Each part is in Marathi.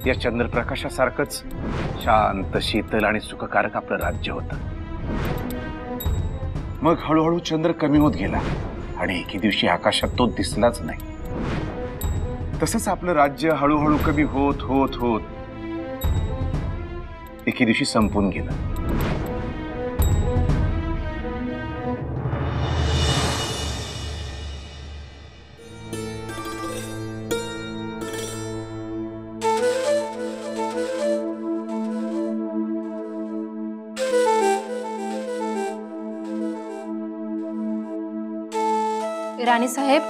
या चंद्रप्रकाशासारखंच शांत, शीतल आणि सुखकारक आपलं राज्य होतं। मग हळूहळू चंद्र कमी होत गेला आणि एके दिवशी आकाशात तो दिसलाच नाही। तसंच आपलं राज्य हळूहळू कमी होत होत होत एके दिवशी संपून गेलं। राणी साहेब,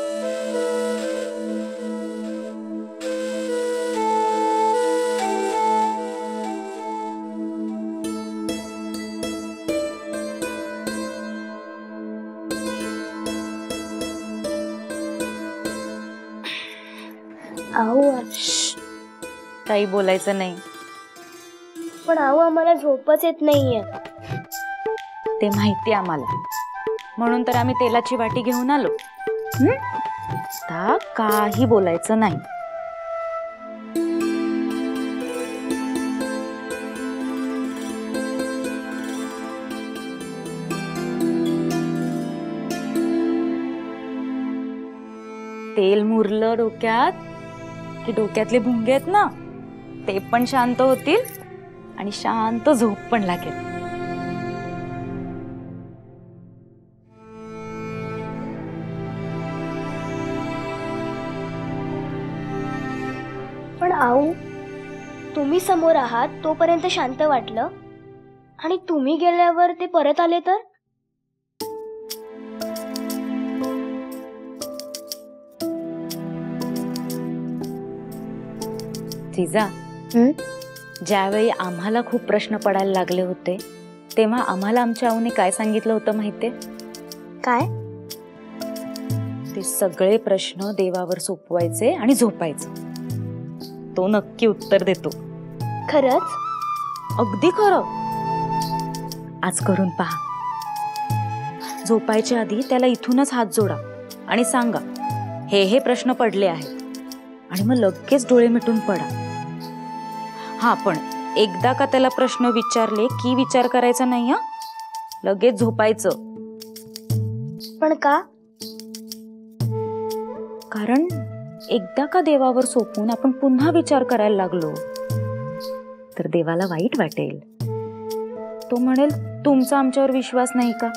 काही बोलायचं नाही। पण आम्हाला झोपच येत नाहीये। ते माहिती आम्हाला, म्हणून तर आम्ही तेलाची वाटी घेऊन आलो। आता काही बोलायचं नाही। तेल मुरलं डोक्यात की डोक्यातले भुंगे आहेत ना ते पण शांत होतील आणि शांत झोप पण लागेल। पण आऊ, तुम्ही समोर आहात तोपर्यंत शांत वाटलं आणि तुम्ही गेल्यावर ते परत आले तर? जिजा, ज्यावेळी आम्हाला खूप प्रश्न पडायला लागले होते तेव्हा आम्हाला आमच्या आऊने काय सांगितलं होतं माहितीये? काय? ते सगळे प्रश्न देवावर सोपवायचे आणि झोपायचं। तो नक्की उत्तर देतो। खरंच? अगदी खरं। आज करून पहा। झोपायच्या आधी त्याला इथूनच हात जोडा आणि सांगा हे प्रश्न पडले आहेत आणि मग लगेच डोळे मिटून पडा। हा, पण एकदा का त्याला प्रश्न विचारले की विचार करायचा नाही हा, लगेच झोपायचं। पण का? कारण एकदा का देवावर सोपून आपण पुन्हा विचार करायला लागलो तर देवाला वाईट वाटेल। तो म्हणेल तुमचा आमच्यावर विश्वास नाही का?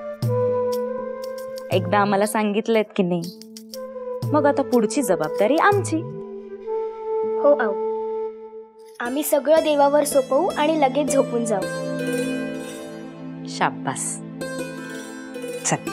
एकदा आम्हाला सांगितलंय की नाही, मग आता पुढची जबाबदारी आमची। हो आऊ, आम्ही सगळं देवावर सोपवू आणि लगेच झोपून जाऊ। शाब्बास, चल।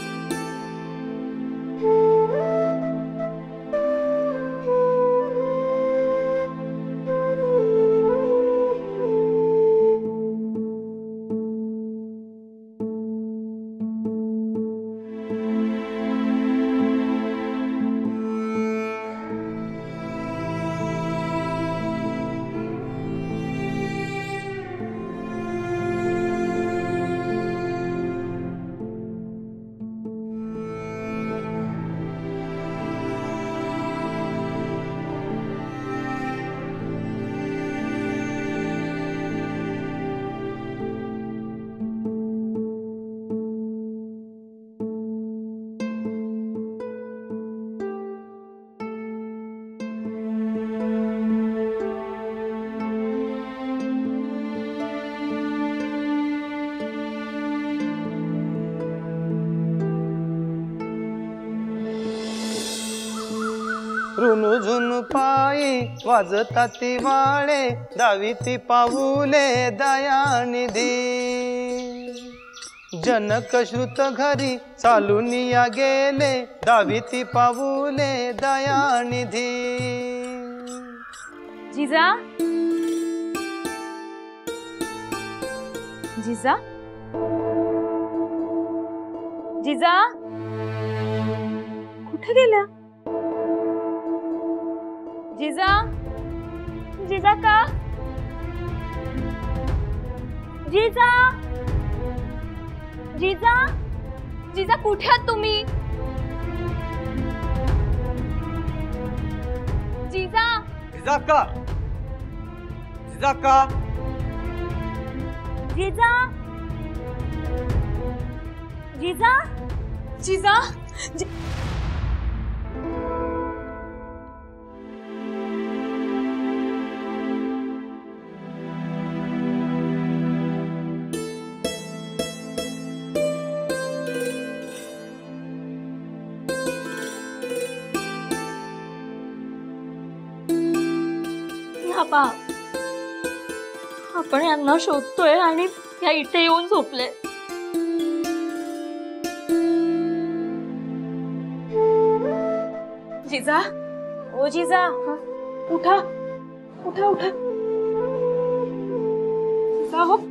रुनु झुनु पायी वाजताती वाळे, दाविती पाऊले दयानिधी। जनक श्रुत घरी चालून या गेले, दाविती पाऊले दयानिधी। जिजा, जिजा, जिजा, कुठे गेल्या? जिजा, जिजा का? जिजा, जिजा, जिजा कुठे आहात तुम्ही? जिजा, जिजा का? जिजा का? जिजा जिजा जिजा आपण यांना शोधतोय आणि या इथे येऊन झोपले. जिजा ओ जिजा उठा उठा उठा जिजा हो.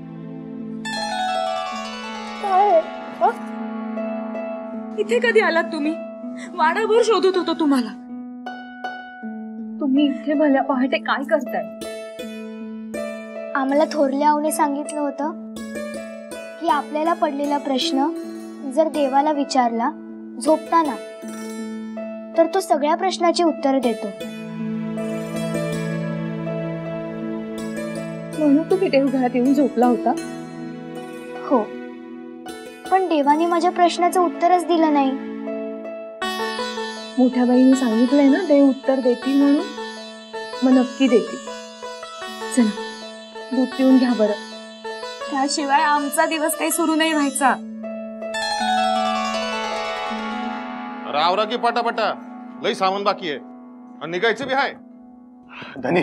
इथे कधी आलात तुम्ही? वाडाभर शोधत होतो तुम्हाला. तुम्ही इथे भल्या पहाटे काय करताय? आम्हाला थोरल्या आऊने सांगितलं होतं की आपल्याला पडलेला प्रश्न जर देवाला विचारला झोपताना तर तो सगळ्या प्रश्नाची उत्तर देतो. म्हणून तुम्ही देवघरात येऊन झोपला होता? हो, पण देवाने माझ्या प्रश्नाचं उत्तरच दिलं नाही. मोठ्या बाईने सांगितलंय ना देव उत्तर देतील म्हणून. मग नक्की देतील. चला दूध पिऊन घ्या बरं. त्याशिवाय आमचा दिवस काही सुरू नाही व्हायचा. रावरा की पटापटा लई सामान बाकी आहे आणि निघायचं बी आहे. धनी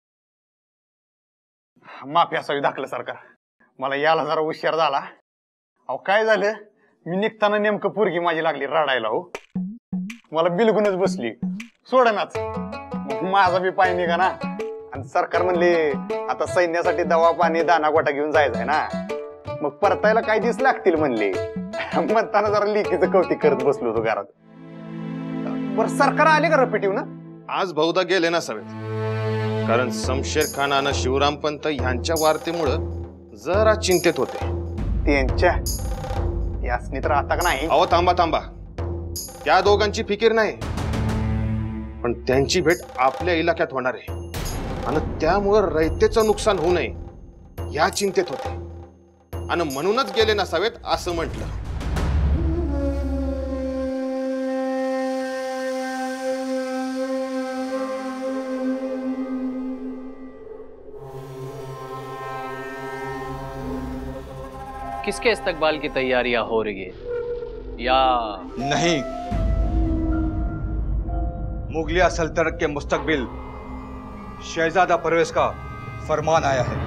माफी असावी दाखलं सरकार. मला याला जरा उशीर झाला. अहो काय झालं, मी निघताना नेमकं पोरगी माझी लागली रडायला. हो मला बिलगुनच बसली, सोडनाच. माझा बी पाय निघा ना. आणि सरकार म्हणले आता सैन्यासाठी दवा पाणी दाना गोटा घेऊन जायचंय ना, मग परतायला काही दिवस लागतील म्हणले. म्हणताना जरा लेकीचं कौतिक करत बसलो होतो घरात. बरं सरकार आले का रपेटीव ना? आज बहुधा गेले नसावेत, कारण शमशेर खान आणि शिवरामपंत ह्यांच्या वार्तेमुळे जरा चिंतेत होते. त्यांच्या यासनी तर आता का नाही. अहो थांबा थांबा, त्या दोघांची फिकीर नाही, पण त्यांची भेट आपल्या इलाक्यात होणार आहे आणि त्यामुळे रयतेचं नुकसान होऊ नये या चिंतेत होते आणि म्हणूनच गेले नसावेत असं म्हटलं. किसके इस्तकबाल की तैयारियां हो रही है या नहीं, मुगलिया सल्तनत के मुस्तकबिल शहजादा परवेज का फरमान आया है.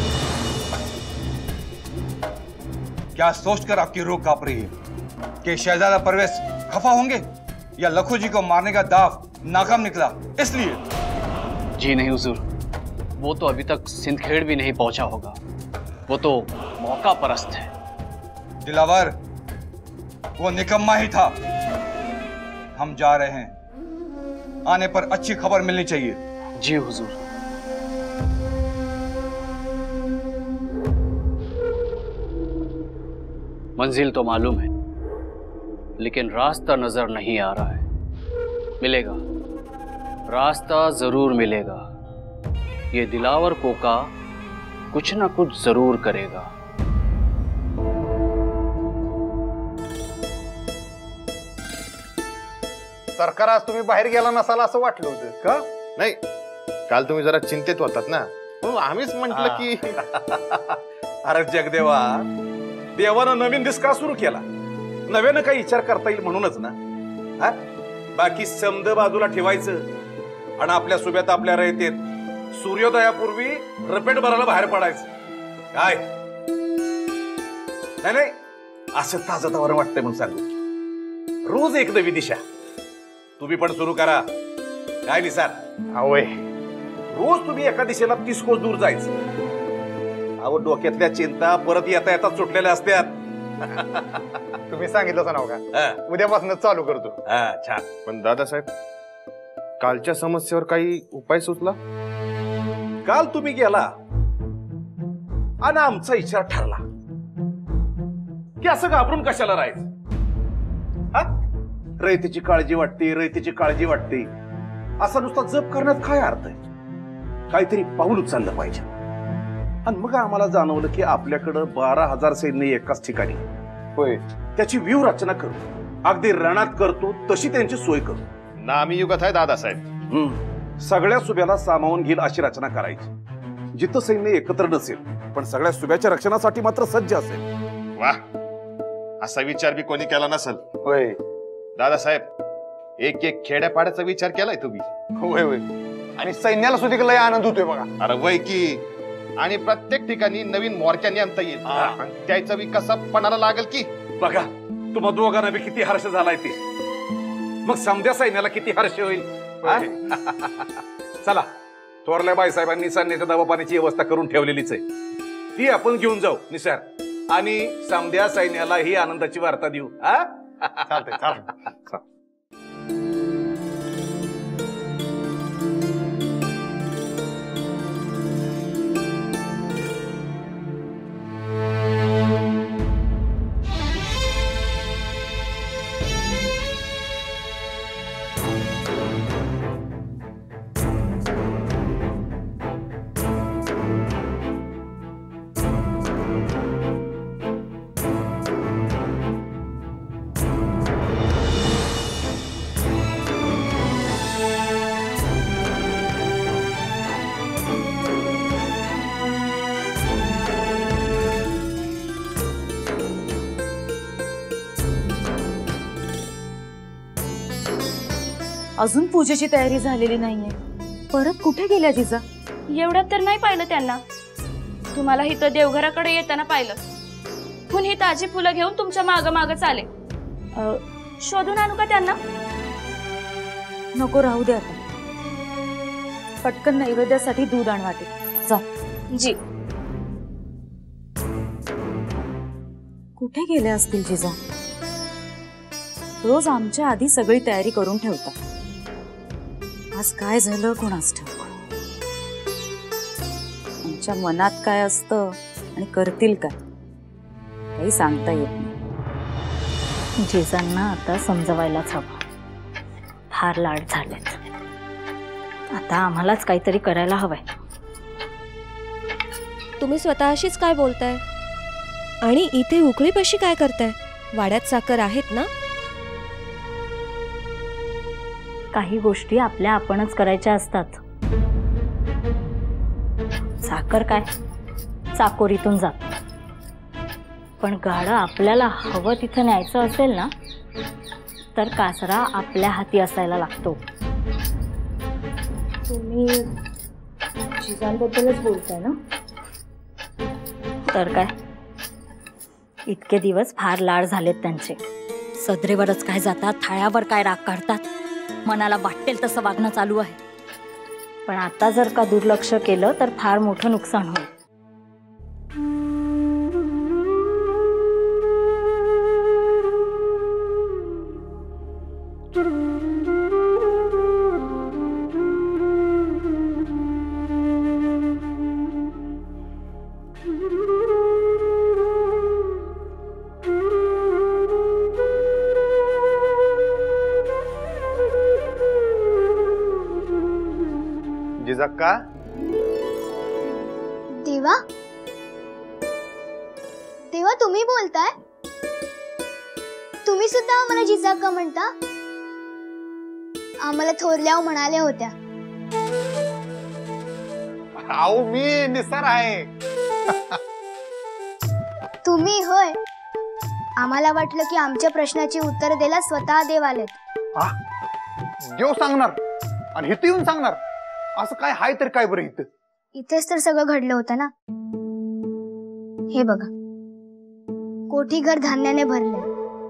क्या सोचकर आपकी रूह कांप रही है कि शहजादा परवेज खफा होंगे या लखू जी को मारने का दाव नाकाम निकला इसलिए? जी नहीं हुजूर, वो तो अभी तक सिंदखेड़ भी नहीं पहुंचा होगा. वो तो मौका परस्त है. दिलावर, वो निकम्मा ही था. हम जा रहे हैं, आने पर अच्छी खबर मिलनी चाहिए. जी हुजूर. मंजिल तो मालूम है, लेकिन रास्ता नजर नहीं आ रहा है. मिलेगा, रास्ता जरूर मिलेगा. ये दिलावर कोका कुछ ना कुछ जरूर करेगा. सरकार आज तुम्ही बाहेर गेला नसाल असं वाटलं होतं का? नाही, काल तुम्ही जरा चिंतेत होतात ना, आम्हीच म्हंटल की. अरे जगदेवा, देवानं नवीन दिसका सुरू केला, नव्यानं काही विचार करता येईल म्हणूनच ना. हा, बाकी समद बाजूला ठेवायचं आणि आपल्या सुब्यात आपल्या रयतेत सूर्योदयापूर्वी रपेट भरायला बाहेर पडायचं. काय नाही नाही, असं ताजं वाटतंय म्हणून सांगू. रोज एक नवी दिशा. तुम्ही पण सुरू करा. काय निसार? आवय, रोज तुम्ही एका दिशेला 30 कोस दूर जायचं. अहो डोक्यातल्या चिंता परत येता येता सुटलेल्या असतात. तुम्ही सांगितलं नाव का? उद्यापासून चालू करतो. छान. पण दादासाहेब, कालच्या समस्येवर काही उपाय सुचला? काल तुम्ही गेला आणि आमचा विचार ठरला की असं घाबरून कशाला राहायचं. रयतेची काळजी वाटते, रयतेची काळजी वाटते, असा नुसता जप करण्यात काय अर्थ आहे? काहीतरी पाऊल उचललं पाहिजे. आणि मग आम्हाला जाणवलं की आपल्याकडं 12,000 सैन्य एकाच ठिकाणी. होय. त्याची व्यूहरचना करू, अगदी रणात करतो तशी त्यांची सोय करू. नामी युगात आहे दादासाहेब. सगळ्या सुब्याला सामावून घेईल अशी रचना करायची. जिथं सैन्य एकत्र नसेल पण सगळ्या सुब्याच्या रक्षणासाठी मात्र सज्ज असेल. वा, असा विचार बी कोणी केला नसेल. होय दादासाहेब, एक एक खेड्यापाड्याचा विचार केलाय तुम्ही. होय होय. आणि सैन्याला सुद्धा लय आनंद होतोय बघा. अरे वय की. आणि प्रत्येक ठिकाणी नवीन मोर्चाने आणता येईल. आणि त्याचा बी कसा पणाला लागेल की. बघा तुम्हा दोघांना बी किती हर्ष झालाय ते. मग समध्या सैन्याला किती हर्ष होईल. चला, थोरल्या बाईसाहेबांनी सैन्याच्या दवा पाण्याची व्यवस्था करून ठेवलेलीच आहे. ती आपण घेऊन जाऊ निसार, आणि समध्या सैन्याला ही आनंदाची वार्ता देऊ. चालतंय चला. अजून पूजेची तयारी झालेली नाहीये. परत कुठे गेल्या जिजा? एवढ्यात तर नाही पाहिलं त्यांना. तुम्हाला इथं देवघराकडे येताना पाहिलं. पण ही ताजी फुलं घेऊन तुमच्या माग माग चाले. शोधून आणू का त्यांना? नको, राहू दे आता. पटकन नैवेद्यासाठी दूध आण वाटे. जा. जी. कुठे गेले असतील जिजा? रोज आमच्या आधी सगळी तयारी करून ठेवतात. आज काय झालं कोणास ठाऊक. आमच्या मनात काय असतं आणि करतील काय काही सांगता येत नाही. जिजांना आता समजवायलाच हवं. फार लाड झालेत. आता आम्हालाच काहीतरी करायला हवंय. तुम्ही स्वतःशीच काय बोलताय? आणि इथे उकळीपाशी काय करताय? वाड्यात साखर आहेत ना? काही गोष्टी आपल्या आपणच करायच्या असतात. साखर काय चाकोरीतून जात. पण गाडं आपल्याला हवं तिथं न्यायचं असेल ना, तर कासरा आपल्या हाती असायला लागतो. तुम्ही जिजांबद्दलच बोलताय ना? तर काय, इतके दिवस फार लाड झालेत त्यांचे. सदरेवरच काय जातात, थाळ्यावर काय राग काढतात. मनाला वाटेल तसं वागणं चालू आहे. पण आता जर का दुर्लक्ष केलं तर फार मोठं नुकसान होईल. जिजाक्का. देवा, देवा तुम्ही बोलताय? तुम्ही सुद्धा आम्हाला जिजाक्का म्हणता? आम्हाला थोरल्या म्हणाल्या होत्या. आओ मी निसार आहे. तुम्ही होय? आम्हाला वाटलं की आमच्या प्रश्नाची उत्तर द्यायला स्वतः देव आलेत. देव सांगणार आणि इथे येऊन सांगणार असं काय हाय तर काय बरं? इथेच तर सगळं घडलं होतं ना. हे बघा, कोठी घर धान्याने भरले.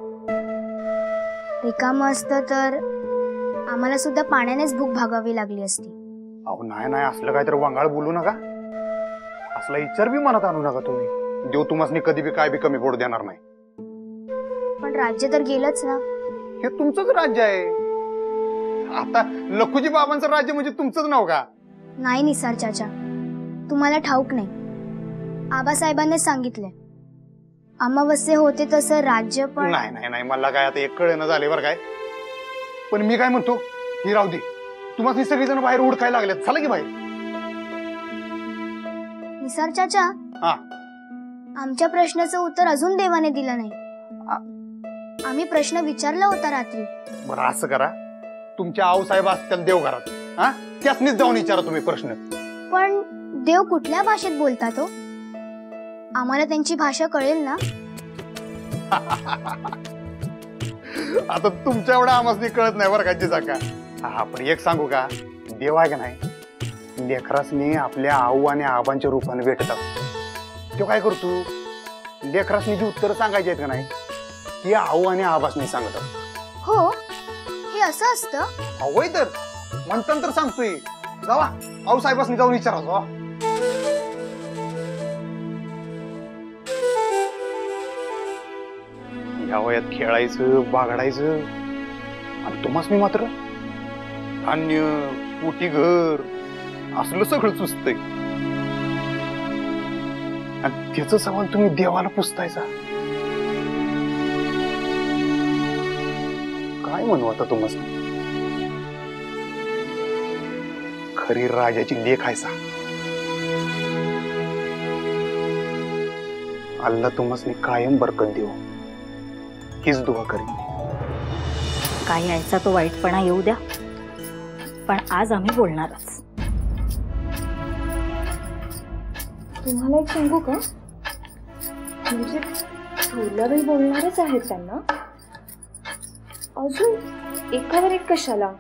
रिकामं असतं तर आम्हाला सुद्धा पाण्यानेच भूक भागावी लागली असती. अहो नाही, असलं काय तर वांगाळ बोलू नका. असला विचार बी मनात आणू नका तुम्ही. देव तुम्हाला कधी बी काय बी कमी पडू देणार नाही. पण राज्य तर गेलंच ना. हे तुमचंच राज्य आहे. आता लखुजी बाबांचं राज्य म्हणजे तुमचंच नाव का? नाही निसार चाचा, तुम्हाला ठाऊक नाही. आबासाहेबांनी सांगितले अमावस्ये होते तसं राज्य पण. नाही मला काय आता एक कळेना झाले बरं काय. पण मी काय म्हणतो, ही राहू दे. तुम्हाला सगळेजण बाहेर उडकायला लागलेत. चला की बाहेर. निसार चाचा, हा आमच्या प्रश्नाचं उत्तर अजून देवाने दिलं नाही. आम्ही प्रश्न विचारला होता रात्री. बरं असं करा, तुमच्या आऊसाहेब असतील देवघरात, हा त्यासनीच जाऊन विचारा तुम्ही प्रश्न. पण देव कुठल्या भाषेत बोलतात हो? आम्हाला त्यांची भाषा कळेल ना? आता तुमच्या एवढा आम्हाला कळत नाही बरं का जिजाका. हा पण एक सांगू का, देव आहे का नाही, लेकरासनी आपल्या आऊ आणि आबांच्या रूपाने भेटतात. तो काय करतो, लेकरासनी जी उत्तर सांगायची आहेत का नाही ती आऊ आणि आबासनी सांगतात. हो, हे असं असतं? होय तर म्हणतात तर सांगतोय. जावा आऊ साहेबांनी जाऊन विचारा. जावा. या वयात खेळायचं, बागडायचं आणि तुम्हासनी मात्र धान्य, पोटी घर असलं सगळं सुचतंय. आणि त्याचा सवाल तुम्ही देवाला पुसतायचा. काय म्हणू आता तुम्हासनी, खरी राजाची लेख आहेसा. अल्लाह तुम्हासनी कायम बरकत देऊ हीच दुआ करीन. काही यायचा तो वाईटपणा येऊ द्या, पण आज आम्ही बोलणारच. तुम्हाला एक सांगू का, म्हणजे थोरल्याबाई बोलणारच आहेत त्यांना. अजून एकावर एक कशाला?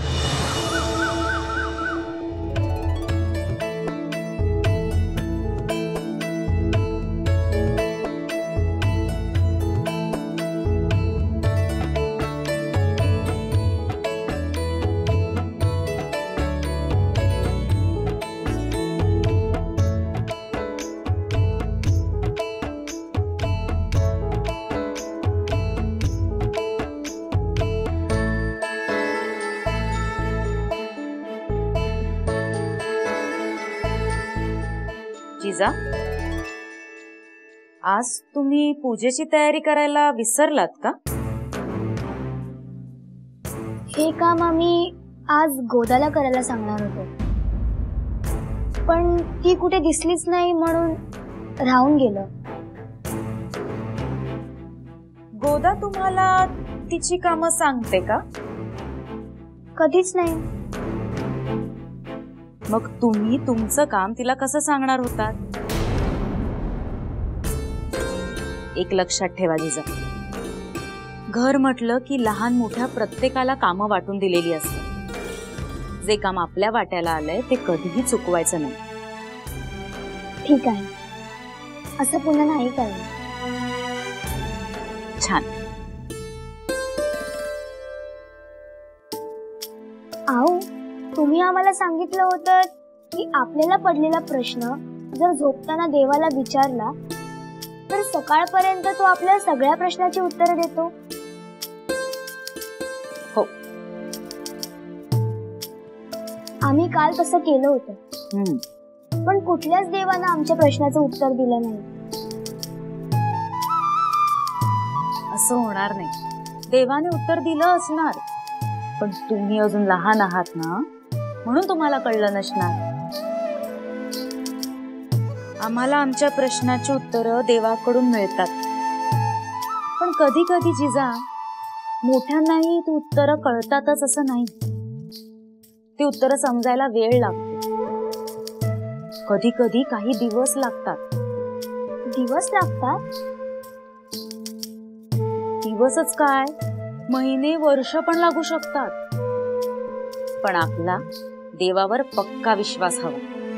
जिजा, आज तुम्ही पूजेची तयारी करायला विसरलात का? हे काम आम्ही आज गोदाला करायला सांगणार होतो, पण ती कुठे दिसलीच नाही म्हणून राहून गेलं. गोदा तुम्हाला तिची कामं सांगते का? कधीच नाही. मग तुम्ही तुमचं काम तिला कसं सांगणार होतात? एक लक्षात ठेवा जिजा, घर म्हटलं की लहान मोठ्या प्रत्येकाला कामं वाटून दिलेली असतात. जे काम आपल्या वाट्याला आलंय ते कधीही चुकवायचं नाही. ठीक आहे, असं पुन्हा नाही करणार. छान. आऊ, तुम्ही आम्हाला सांगितलं होतं की आपल्याला पडलेला प्रश्न जर झोपताना देवाला विचारला तर सकाळपर्यंत तो आपल्या सगळ्या प्रश्नाची उत्तरं देतो. हो, आम्ही काल तसं केलं होतं, पण कुठल्याच देवानं आमच्या प्रश्नाचं उत्तर दिलं नाही. असं होणार नाही. देवाने उत्तर दिलं असणार, पण तुम्ही अजून लहान आहात ना, म्हणून तुम्हाला कळलं नसणार. आम्हाला आमच्या प्रश्नाची उत्तरं देवाकडून मिळतात, पण कधी कधी जिजा मोठ्यांनाही ती उत्तरं कळतातच असं नाही. ती उत्तरं समजायला वेळ लागतो. कधी कधी काही दिवस लागतात. दिवस लागतात? दिवसच काय, महिने, वर्ष पण लागू शकतात. पण आपला देवावर पक्का विश्वास हवा.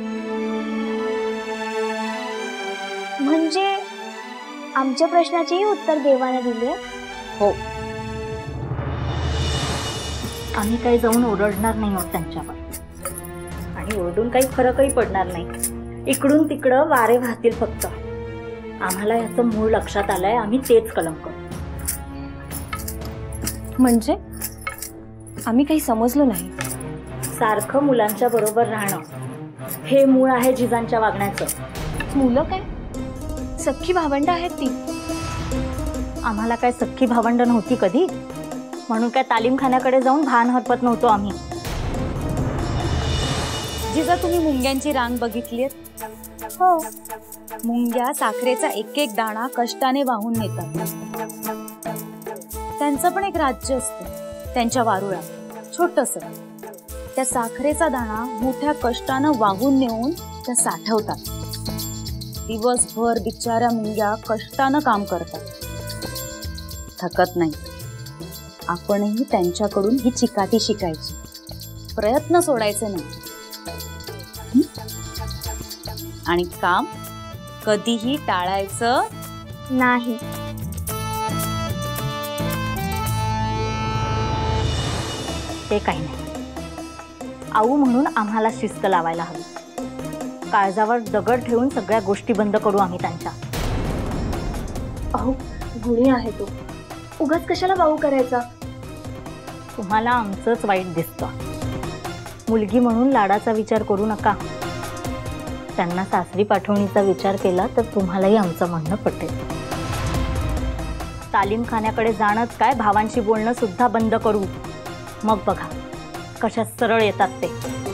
म्हणजे आमच्या प्रश्नाचेही उत्तर देवाने दिले? हो. आम्ही काही जाऊन ओरडणार नाही आहोत त्यांच्यावर, आणि ओरडून काही फरकही पडणार नाही. इकडून तिकडं वारे वाहतील फक्त. आम्हाला याचं मूळ लक्षात आलंय, आम्ही तेच कलंक. म्हणजे आम्ही काही समजलो नाही. सारखं मुलांच्या बरोबर राहणं हे मूळ आहे जिजांच्या वागण्याचं. मुलं काय, सख्खी भावंड आहेत ती. आम्हाला काय सख्खी भावंड नव्हती कधी, म्हणून काय तालीमखान्याकडे जाऊन भान हरपत नव्हतो आम्ही. जिजा, तुम्ही मुंग्यांची रांग बघितलीत? हो. मुंग्या साखरेचा एक एक दाणा कष्टाने वाहून नेतात. त्यांचं पण एक राज्य असतं त्यांच्या वारुळात, छोटस. त्या साखरेचा दाणा मोठ्या कष्टानं वाहून नेऊन त्या साठवतात. दिवसभर बिचाऱ्या मुंग्या कष्टानं काम करतात, थकत नाही. आपणही त्यांच्याकडून ही चिकाटी शिकायची, प्रयत्न सोडायचे नाही आणि काम कधीही टाळायचं नाही. ते काही नाही. आऊ म्हणून आम्हाला शिस्त लावायला हवी. काळजावर दगड ठेवून सगळ्या गोष्टी बंद करू आम्ही त्यांच्या. अहो, गुणी आहे तो, उगाच कशाला वाऊ करायचा. तुम्हाला आमचंच वाईट दिसतं. मुलगी म्हणून लाडाचा विचार करू नका. त्यांना सासरी पाठवणीचा विचार केला तर तुम्हालाही आमचं म्हणणं पटेल. तालीमखान्याकडे जाणंच काय, भावांशी बोलणं सुद्धा बंद करू. मग बघा कशा सरळ येतात ते.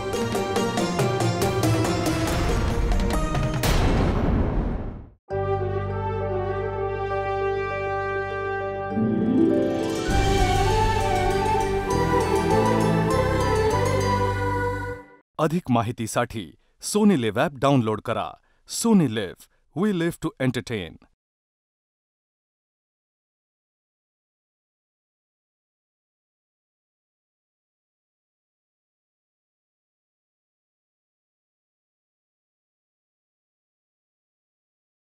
अधिक माहितीसाठी सोनी लिव्ह ॲप डाउनलोड करा. Sony Liv, we live to entertain.